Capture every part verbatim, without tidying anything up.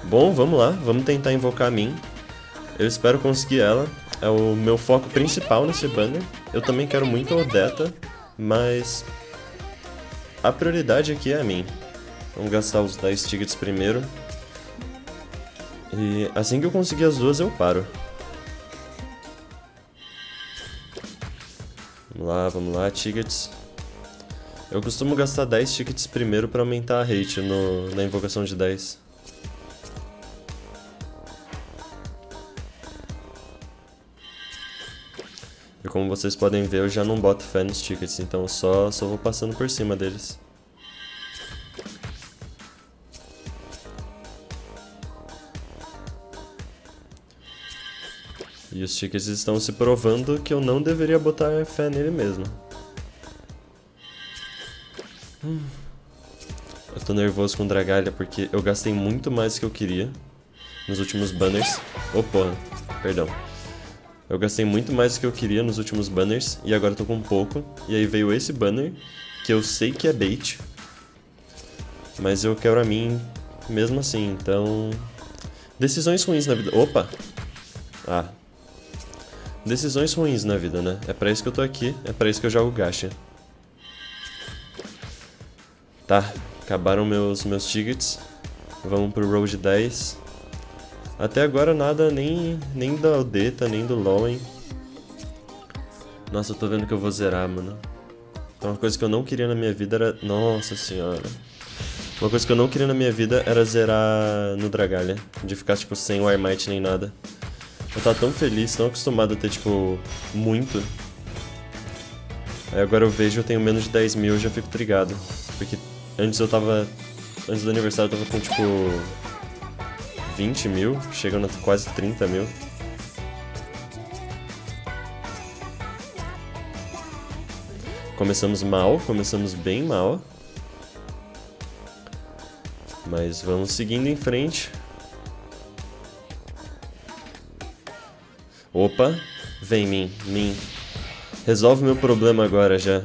Bom, vamos lá, vamos tentar invocar a Min. Eu espero conseguir ela. É o meu foco principal nesse banner. Eu também quero muito a Odetta, mas a prioridade aqui é a Min. Vamos gastar os dez tickets primeiro. E assim que eu conseguir as duas, eu paro. Vamos lá, vamos lá, tickets. Eu costumo gastar dez tickets primeiro para aumentar a rate no, na invocação de dez. E como vocês podem ver, eu já não boto fé nos tickets, então eu só, só vou passando por cima deles. E os tickets estão se provando que eu não deveria botar fé nele mesmo. Hum. Eu tô nervoso com o Dragalha porque eu gastei muito mais do que eu queria nos últimos banners. Oh, porra, perdão. Eu gastei muito mais do que eu queria nos últimos banners e agora eu tô com pouco. E aí veio esse banner, que eu sei que é bait, mas eu quero a mim mesmo assim, então... Decisões ruins na vida... Opa! Ah. Decisões ruins na vida, né? É pra isso que eu tô aqui, é pra isso que eu jogo gacha. Tá, acabaram meus, meus tickets. Vamos pro roll de dez. Até agora nada, nem, nem da Odetta, nem do Lowen. Nossa, eu tô vendo que eu vou zerar, mano. Então, uma coisa que eu não queria na minha vida era... Nossa senhora. Uma coisa que eu não queria na minha vida era zerar no Dragalha. De ficar, tipo, sem o Armite nem nada. Eu tava tão feliz, tão acostumado a ter, tipo, muito. Aí agora eu vejo, eu tenho menos de dez mil, eu já fico trigado. Porque antes eu tava... Antes do aniversário eu tava com, tipo... vinte mil, chegando a quase trinta mil. Começamos mal, começamos bem mal. Mas vamos seguindo em frente. Opa, vem Min, Min. Resolve meu problema agora já.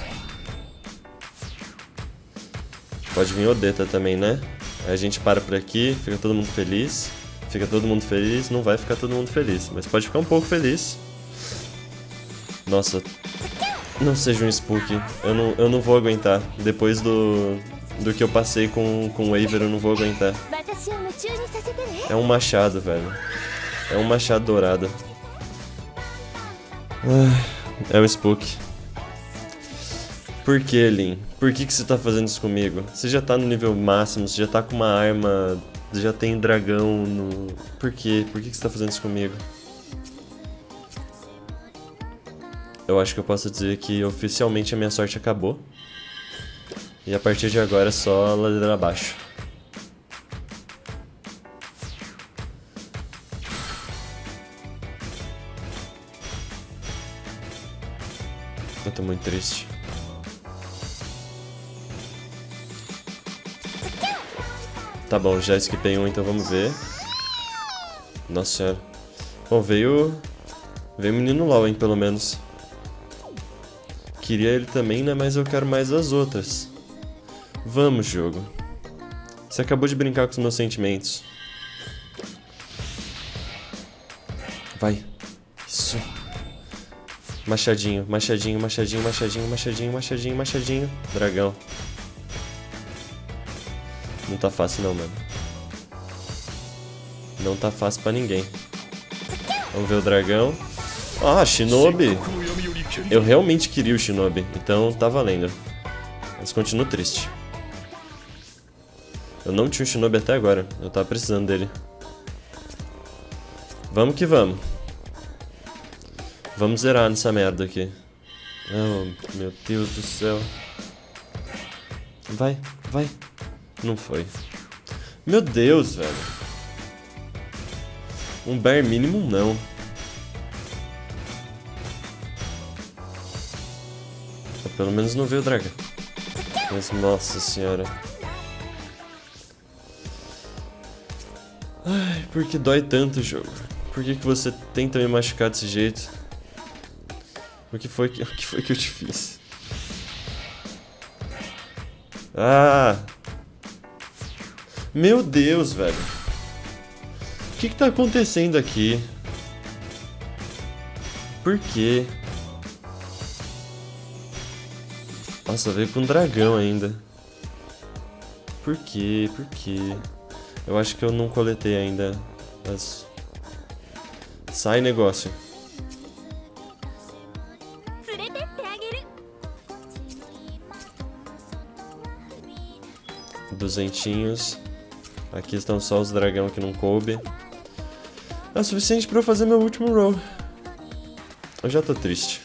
Pode vir Odetta também, né? Aí a gente para por aqui, fica todo mundo feliz. Fica todo mundo feliz, não vai ficar todo mundo feliz, mas pode ficar um pouco feliz. Nossa, não seja um Spook, eu não, eu não vou aguentar. Depois do, do que eu passei com, com o Waver, eu não vou aguentar. É um machado, velho. É um machado dourado. É um Spook. Por que, Lin? Por que que você tá fazendo isso comigo? Você já tá no nível máximo, você já tá com uma arma, já tem dragão no... Por quê? Por que que você tá fazendo isso comigo? Eu acho que eu posso dizer que oficialmente a minha sorte acabou. E a partir de agora é só ladeira abaixo. Eu tô muito triste. Tá bom, já esquipei um, então vamos ver. Nossa senhora. Bom, veio... Veio o menino Lowen, pelo menos. Queria ele também, né? Mas eu quero mais as outras. Vamos, jogo. Você acabou de brincar com os meus sentimentos. Vai. Isso. Machadinho, machadinho, machadinho, machadinho, machadinho, machadinho, machadinho. Dragão. Não tá fácil não, mano. Não tá fácil pra ninguém. Vamos ver o dragão. Ah, Shinobi. Eu realmente queria o Shinobi, então tá valendo. Mas continuo triste. Eu não tinha o Shinobi até agora. Eu tava precisando dele. Vamos que vamos. Vamos zerar nessa merda aqui. Oh, meu Deus do céu. Vai, vai. Não foi. Meu Deus, velho. Um bare minimum, não. Pelo menos não veio o dragão. Mas, nossa senhora. Ai, por que dói tanto o jogo? Por que que você tenta me machucar desse jeito? O que foi que, o que foi que eu te fiz? Ah! Meu Deus, velho. O que que tá acontecendo aqui? Por quê? Nossa, veio com um dragão ainda. Por quê? Por quê? Eu acho que eu não coletei ainda as... Sai, negócio. Duzentinhos. Aqui estão só os dragão que não coube. É o suficiente pra eu fazer meu último roll. Eu já tô triste.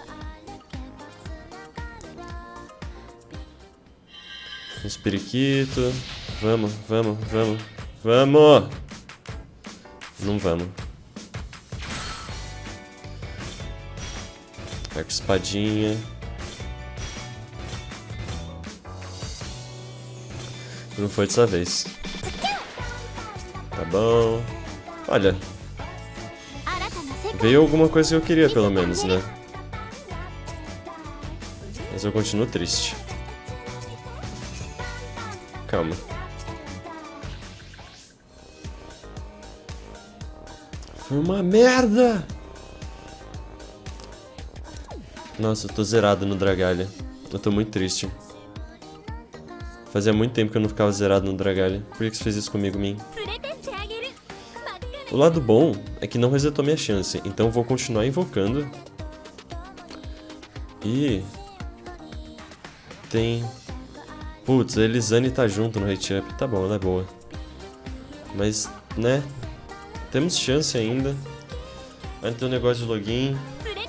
Uns periquito. Vamos, vamos, vamos. Vamos! Não vamos. Arco espadinha. Não foi dessa vez. Tá bom. Olha. Veio alguma coisa que eu queria, pelo menos, né? Mas eu continuo triste. Calma. Foi uma merda! Nossa, eu tô zerado no Dragalha. Eu tô muito triste. Fazia muito tempo que eu não ficava zerado no Dragalha. Por que você fez isso comigo, Min? O lado bom é que não resetou minha chance, então eu vou continuar invocando. E... Tem... Putz, a Elisane tá junto no Hate Up. Tá bom, ela é boa. Mas, né? Temos chance ainda. Ainda tem um negócio de login.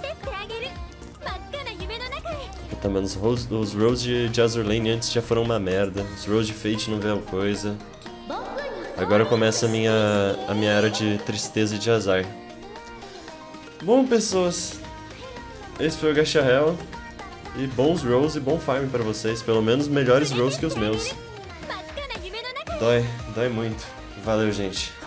Puta, mano, os rolls, os rolls de, de Azur Lane antes já foram uma merda. Os rolls de Fate não veio coisa. Agora começa a minha, a minha era de tristeza e de azar. Bom, pessoas, esse foi o Gacha Hell. E bons rolls e bom farm pra vocês. Pelo menos melhores rolls que os meus. Dói, dói muito. Valeu, gente.